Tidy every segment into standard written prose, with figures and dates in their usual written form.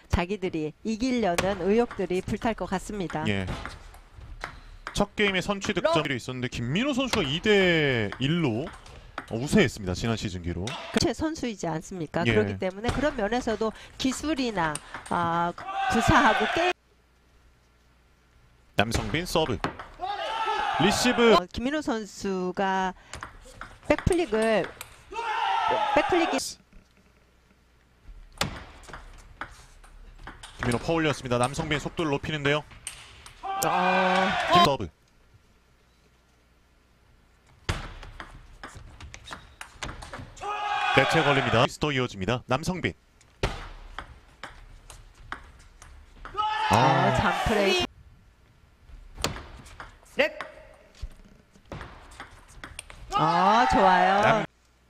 자기들이 이기려는 의욕들이 불탈 것 같습니다. 예. 첫 게임에 선취 득점이 있었는데 김민호 선수가 2대 1로 우세했습니다. 지난 시즌기로. 최 선수이지 않습니까? 예. 그렇기 때문에 그런 면에서도 기술이나 구사하고 게임 남성빈 서브. 리시브. 김민호 선수가 백플릭이 김민호 퍼올렸습니다. 남성빈 속도를 높이는데요. 서브. 대체 걸립니다. 또 이어집니다. 남성빈. 잠프레이 좋아요.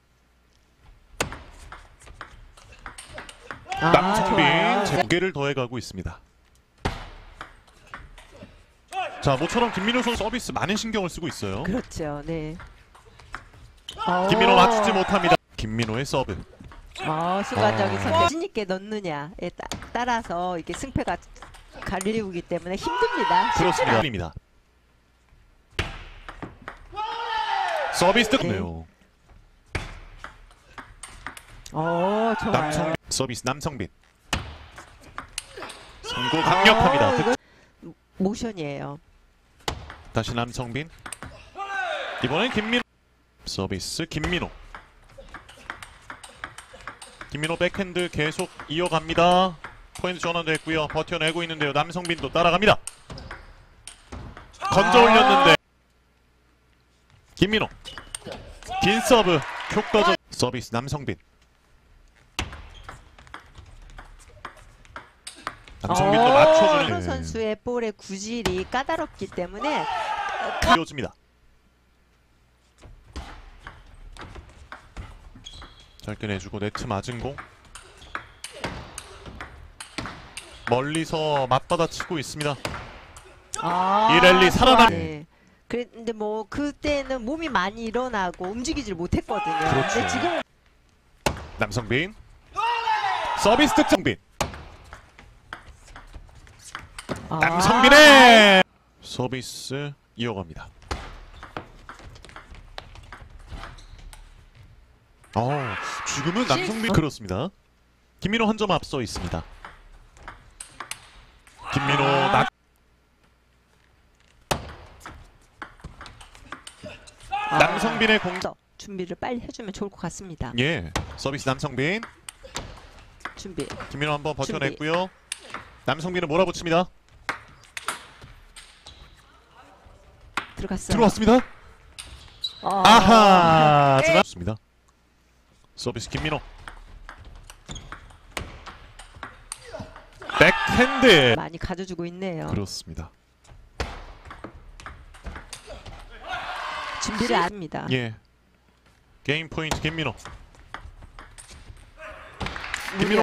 남성빈 무게를 더해가고 있습니다. 자, 모처럼 김민호 선수 서비스 많은 신경을 쓰고 있어요. 그렇죠. 네. 김민호 맞추지 못합니다. 김민호의 서브. 순간적인 선택. 자신 있게 넣느냐에 따라서 이게 승패가 갈리우기 때문에 힘듭니다. 그렇습니다. 서비스 득네요. 좋아요. 남성빈 서비스 남성빈. 선고 강력합니다. 모션이에요. 다시 남성빈. 이번엔 김민호. 서비스 김민호. 김민호 백핸드 계속 이어갑니다. 포인트 전환됐고요. 버텨내고 있는데요. 남성빈도 따라갑니다. 건져 올렸는데 김민호. 긴 서브 효과적 서비스 남성빈. 남성빈도 맞춰주는 김민호 선수의 볼의 구질이 까다롭기 때문에 이어집니다. 짧게 내주고 네트 맞은 공. 멀리서 맞받아치고 있습니다. 이 랠리 살아남. 네. 그런데 뭐 그때는 몸이 많이 일어나고 움직이질 못했거든요. 그렇죠. 근데 지금 남성빈 서비스 득점빈. 남성빈의 서비스 이어갑니다. 지금은 남성빈 그렇습니다. 김민호 한 점 앞서 있습니다. 김민호 남성빈의 공. 준비를 빨리 해주면 좋을 것 같습니다. 예, 서비스 남성빈. 준비. 김민호 한번 버텨냈고요. 남성빈은 몰아붙입니다. 들어갔어요. 들어왔습니다. 아하. 좋습니다. 서비스 김민호. 백핸드. 많이 가져주고 있네요. 그렇습니다. 준비를 안 합니다. 예. 게임 포인트 김민호. 김민호.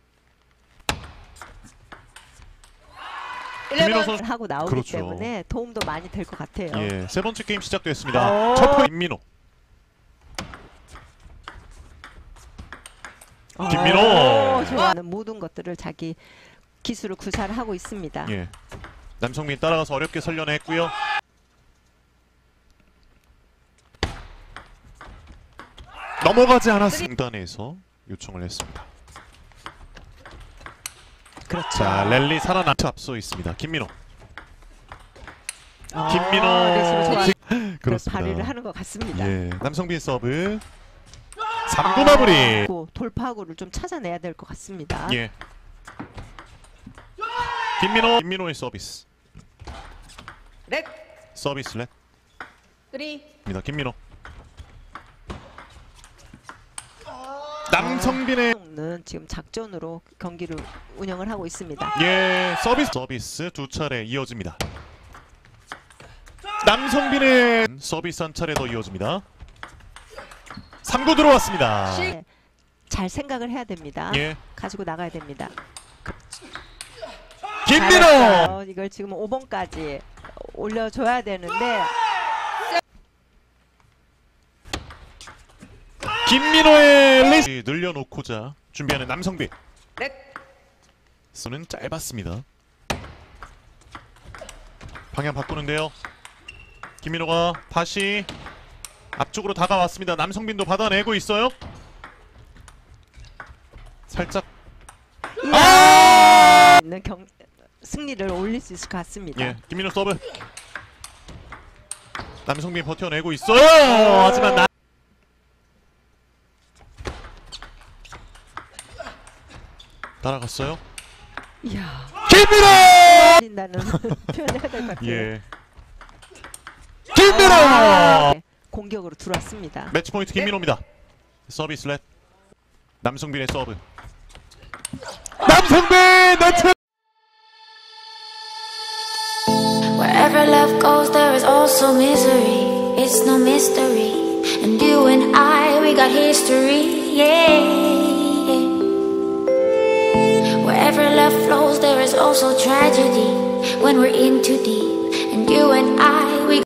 김민호 선수 하고 나오기 그렇죠. 때문에 도움도 많이 될 것 같아요. 예, 세 번째 게임 시작됐습니다. 첫 포인트 김민호. 김민호. 좋아하는 모든 것들을 자기 기술을 구사를 하고 있습니다. 예. 남성민 따라가서 어렵게 살려냈고요. 넘어가지 않았습니다. 중단에서 요청을 했습니다. 그렇죠. 자, 랠리 살아남 앞서 있습니다. 김민호. 리시브 그렇습니다. 발휘를 하는 것 같습니다. 예, 남성빈 서브. 3구 마무리. 돌파구를 좀 찾아내야 될 것 같습니다. 예. 김민호의 서비스. 렉. 서비스 렛. 3. 김민호. 남성빈의 는 지금 작전으로 경기를 운영을 하고 있습니다. 예, 서비스 두 차례 이어집니다. 남성빈의 서비스 한 차례 더 이어집니다. 3구 들어왔습니다. 네, 잘 생각을 해야 됩니다. 예. 가지고 나가야 됩니다. 김민호. 잘했어요. 이걸 지금 5번까지 올려줘야 되는데 김민호의 리스 늘려놓고자 준비하는 남성빈. 렉. 수는 짧았습니다. 방향 바꾸는데요. 김민호가 다시 앞쪽으로 다가왔습니다. 남성빈도 받아내고 있어요. 살짝 있는 승리를 올릴 수 있을 것 같습니다. 예, 김민호 서브. 남성빈 버텨내고 있어요. 하지만 따라갔어요. 이야, 김민호! 된다는 표현을 해야 될 것 같아요. 예. 김민호! 네, 공격으로 들어왔습니다. 매치 포인트 김민호입니다. 서비스 렛. 남성빈의 서브. 남성빈 네트! Wherever love goes, there is also misery. It's no mystery. And you and I, we got history. Yeah. Wherever love flows, there is also tragedy. When we're in too deep. And you and I,